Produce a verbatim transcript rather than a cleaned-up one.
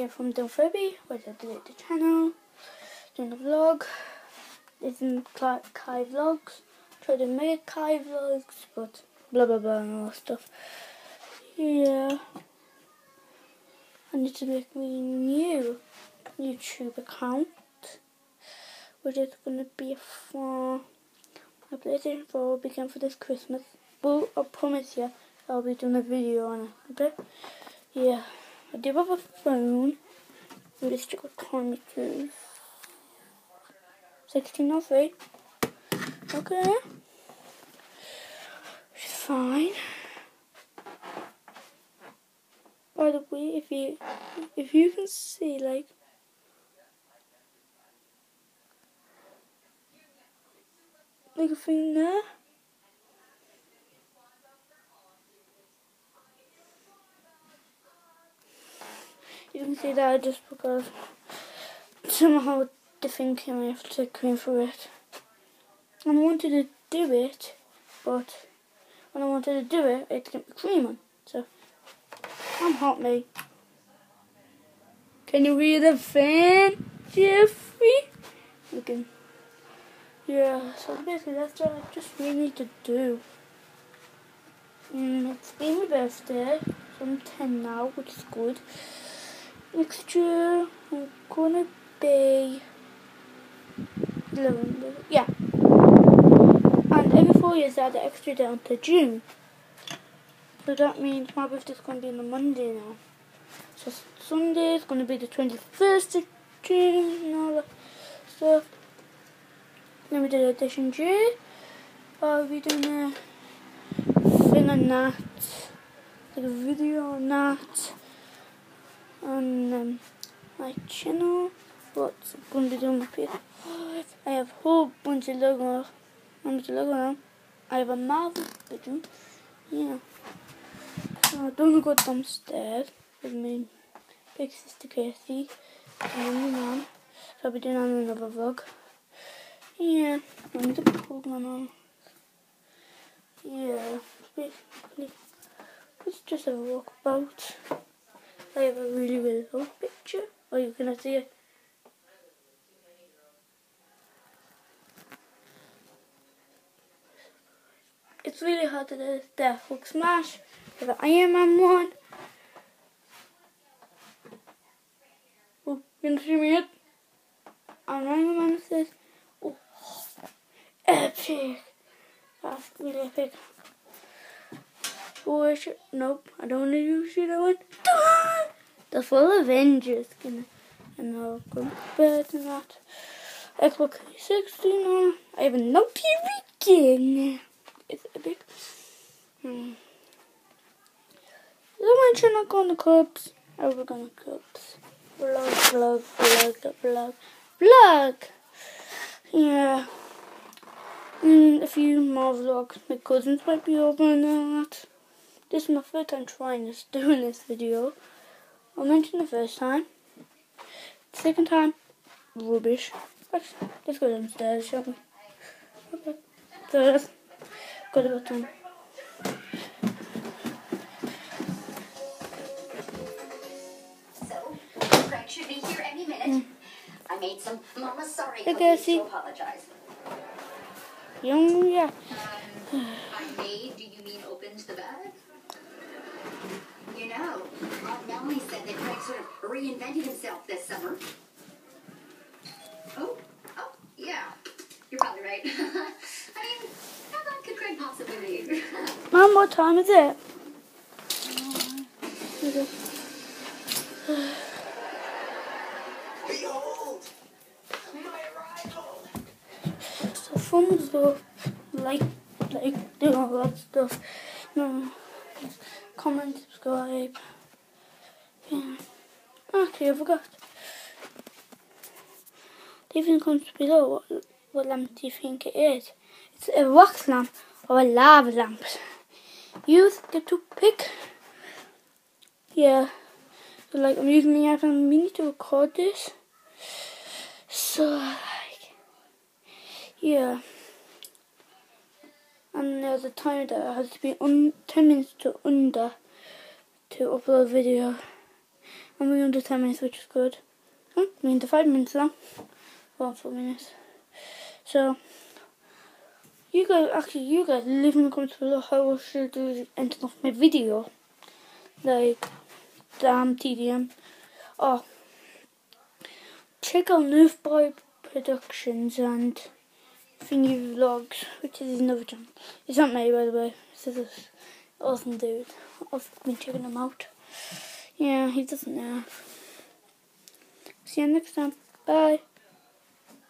here from Don Furby, where I delete the channel, doing a vlog. This is Kai Vlogs. Try to make Kai Vlogs, but blah blah blah and all that stuff. Yeah. I need to make me a new YouTube account, which is going to be for my PlayStation four begin for this Christmas. Well, I promise you, I'll be doing a video on it. Okay? Yeah. I do have a phone. I'm just going to time it to sixteen oh three. Okay. Which is fine. By the way, if you if you can see like like a thing there, you can see that just because somehow the thing came and I have to clean through it. And I wanted to do it, but when I wanted to do it, I had to get the cream on. So I'm hot, mate. Can you hear the fan, Jeffrey? Okay. Yeah, so basically that's what I just really need to do. Mm, it's been my birthday, so I'm ten now, which is good. Next year, I'm gonna be eleven, yeah. And every four years I add an extra day onto June. So that means my birthday's gonna be on a Monday now. So Sunday is gonna be the twenty-first of June and all that stuff. Then we did Edition J. I'll be doing a thing on that, like a video on that, on um, my channel. What's going to be doing my P S five? I have a whole bunch of logos. Bunch of logo now. I have a Marvel pigeon. Yeah. So I'm gonna go downstairs with my big sister Casey and my mum. So I'll be doing that in another vlog. Yeah, I'm the program on. Yeah, basically, it's just a walkabout. I have a really, really old picture. Oh, you can see it. It's really hard to do the Hulk smash. I have an Iron Man one. Oh, you can see me yet? And Iron Man says, oh, epic. That's really epic. Oh, I should, nope, I don't want to use that one. The full Avengers skin. And I'll go to bed and that. Xbox three sixty now. I have a Nokia begin. It's epic. Hmm. Is my channel going to Cubs? Are we going to Cubs? Vlog, vlog, vlog, vlog, vlog. Yeah. Mm, a few more vlogs. My cousins might be over and that. This is my third time trying this, doing this video. I'll mention the first time. The second time, rubbish. Let's, let's go downstairs, shall we? Okay. So let's go to the bathroom. So, Greg should be here any minute. Mm. I made some Mama Sorry cookies to apologize. Young, yeah. Um, I made, do you mean opened the bag? You know, Aunt Melanie said that Greg sort of reinvented himself this summer. Oh, oh, yeah. You're probably right. I mean, how long could Greg possibly be? Mom, what time is it? Behold, my arrival. So fun stuff, like, like, do all that stuff. No, comment, subscribe. Yeah. Actually, I forgot. Leave in the comments below what, what lamp do you think it is. It's a wax lamp or a lava lamp. You get to pick. Yeah. So like I'm using my iPhone mini to record this. So like yeah. And there's a timer that has to be on ten minutes to under to upload video. And we're under ten minutes, which is good. Hmm, we're under five minutes now. Well, four minutes. So, you guys, actually, you guys leave in the comments below how I should do the ending of my video. Like, damn T D M. Oh, check out Nerf Boy Productions and Thingy Vlogs, which is another channel. It's not me, by the way. It's this awesome dude. I've been checking him out. Yeah, he doesn't know. See you next time. Bye.